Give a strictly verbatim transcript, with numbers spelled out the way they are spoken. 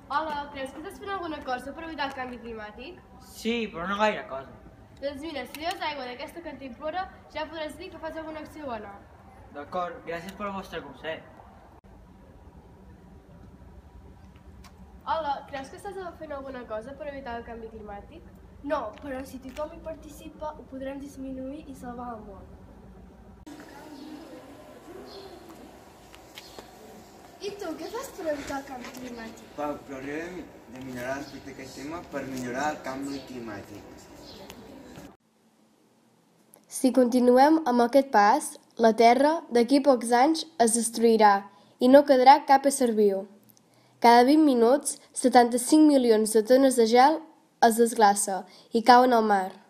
Hola, creus que estàs fent alguna cosa per evitar el canvi climàtic? Sí, però no gaire cosa. Doncs mira, si beus aigua d'aquesta cantimplora, ja podràs dir que fas alguna acció bona. D'acord, gràcies pel vostre consell. Hola, creus que estàs fent alguna cosa per evitar el canvi climàtic? No, però si tothom hi participa, ho podrem disminuir i salvar el món. I tu, què fas per evitar el canvi climàtic? Pau, provarem de millorar respecte a aquest tema per millorar el canvi climàtic. Si continuem amb aquest pas, la Terra d'aquí a pocs anys es destruirà i no quedarà cap ésser viu. Cada vint minuts, setanta-cinc milions de tones de gel es desglaça i cauen al mar.